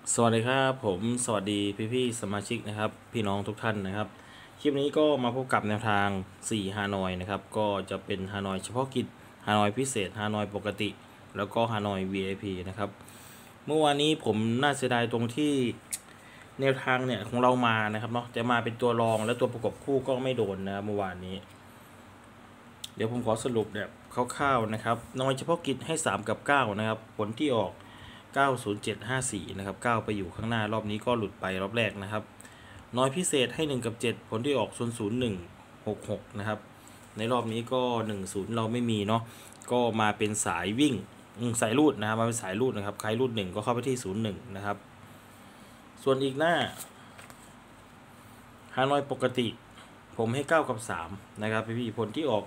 สวัสดีครับผมสวัสดีพี่สมาชิกนะครับพี่น้องทุกท่านนะครับคลิปนี้ก็มาพบกับแนวทาง4ฮานอยนะครับก็จะเป็นฮานอยเฉพาะกิจฮานอยพิเศษฮานอยปกติแล้วก็ฮานอย VIP นะครับเมื่อวานนี้ผมน่าเสียดายตรงที่แนวทางเนี่ยของเรามานะครับเนาะแต่มาเป็นตัวรองและตัวประกบคู่ก็ไม่โดนนะครับเมื่อวานนี้เดี๋ยวผมขอสรุปแบบคร่าวๆนะครับนอยเฉพาะกิจให้3กับ9นะครับผลที่ออก90754นะครับ9ไปอยู่ข้างหน้ารอบนี้ก็หลุดไปรอบแรกนะครับน้อยพิเศษให้1กับ7ผลที่ออก00166นะครับในรอบนี้ก็10เราไม่มีเนาะก็มาเป็นสายวิ่งสายรูดนะครับมาเป็นสายรูดนะครับใครรูด1ก็เข้าไปที่01นะครับส่วนอีกหน้าฮานอยปกติผมให้9กับ3นะครับพี่ผลที่ออก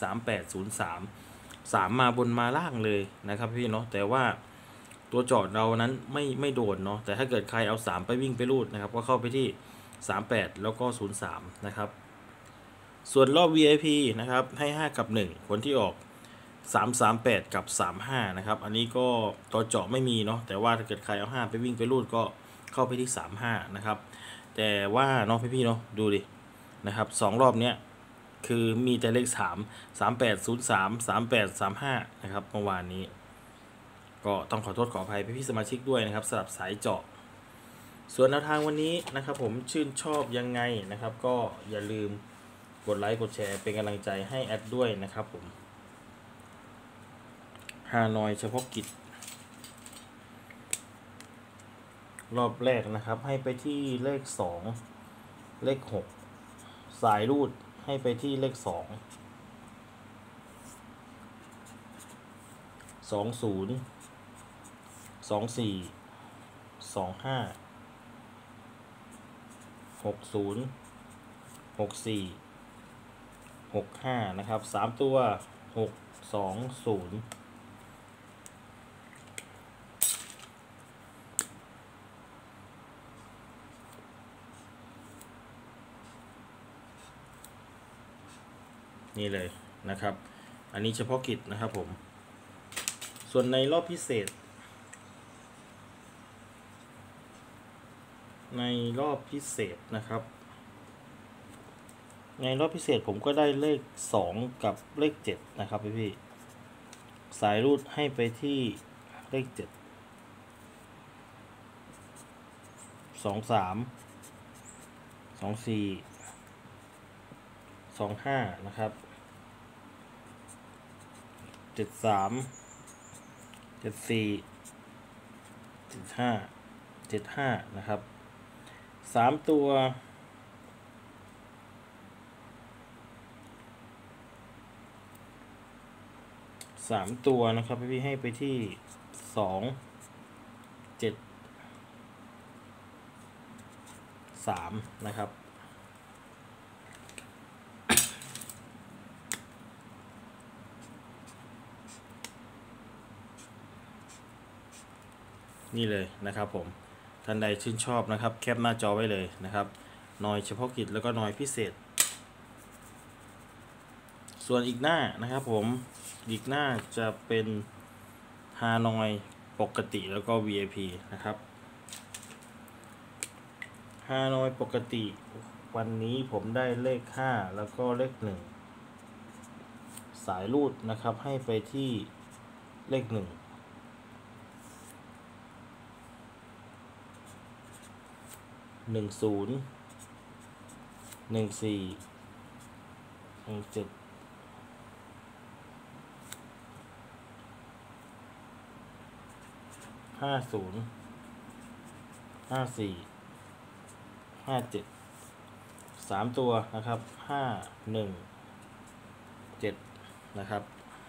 13803มาบนมาล่างเลยนะครับพี่เนาะแต่ว่าตัวจอดเรานั้นไม่โดนเนาะแต่ถ้าเกิดใครเอา3ไปวิ่งไปรูดนะครับก็เข้าไปที่38แล้วก็03นะครับส่วนรอบ VIP นะครับให้5กับ1ผลที่ออก338กับ35นะครับอันนี้ก็ตัวเจาะไม่มีเนาะแต่ว่าถ้าเกิดใครเอา5ไปวิ่งไปรูดก็เข้าไปที่35นะครับแต่ว่าเนาะพี่เนาะดูดินะครับ2รอบเนี้ยคือมีแต่เลข38033835นะครับเมื่อวานนี้ก็ต้องขอโทษขออภัยพี่สมาชิกด้วยนะครับสำหรับสายเจาะส่วนแนวทางวันนี้นะครับผมชื่นชอบยังไงนะครับก็อย่าลืมกดไลค์กดแชร์เป็นกำลังใจให้แอดด้วยนะครับผมฮานอยเฉพาะกิจรอบแรกนะครับให้ไปที่เลข2เลข6สายรูดให้ไปที่เลข2 20 24 25 60 64 65นะครับ3ตัว620นี่เลยนะครับอันนี้เฉพาะกิจนะครับผมส่วนในรอบพิเศษนะครับในรอบพิเศษผมก็ได้เลข2กับเลข7นะครับพี่สายรูดให้ไปที่เลข7 23 24 25นะครับ73 74 75นะครับ3ตัวนะครับพี่ให้ไปที่2 7 3นะครับนี่เลยนะครับผมท่านใดชื่นชอบนะครับแคปหน้าจอไว้เลยนะครับนอยเฉพาะกิจแล้วก็นอยพิเศษส่วนอีกหน้านะครับผมอีกหน้าจะเป็นฮานอยปกติแล้วก็ VIP นะครับฮานอยปกติวันนี้ผมได้เลข5แล้วก็เลข1สายรูดนะครับให้ไปที่เลข1 10 14 17 50 54 573ตัวนะครับ517นะครับ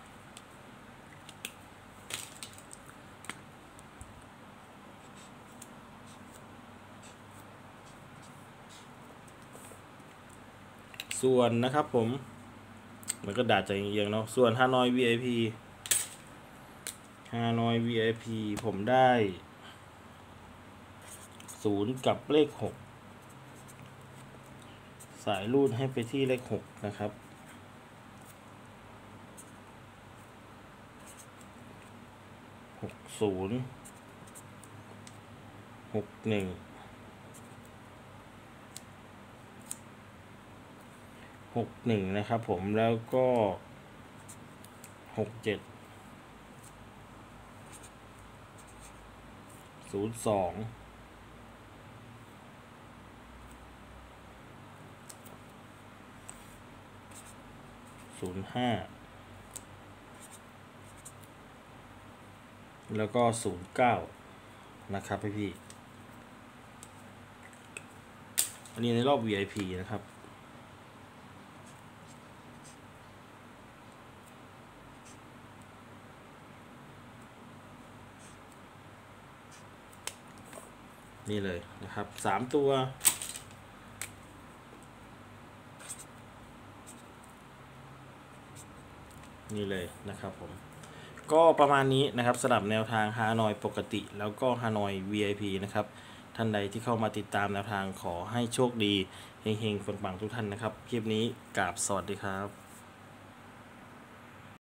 ส่วนนะครับผมมันก็ด่าใจเอียงเนาะส่วนฮานอย VIP ฮานอย VIP ผมได้0กับเลข6สายรูดให้ไปที่เลข6นะครับ60 61 61นะครับผมแล้วก็67 02 05แล้วก็09นะครับพี่อันนี้ในรอบ VIP นะครับนี่เลยนะครับ3ตัวนี่เลยนะครับผมก็ประมาณนี้นะครับสำหรับแนวทางฮานอยปกติแล้วก็ฮานอย VIP นะครับท่านใดที่เข้ามาติดตามแนวทางขอให้โชคดีเฮงๆปังๆทุกท่านนะครับคลิปนี้กราบสวัสดีครับ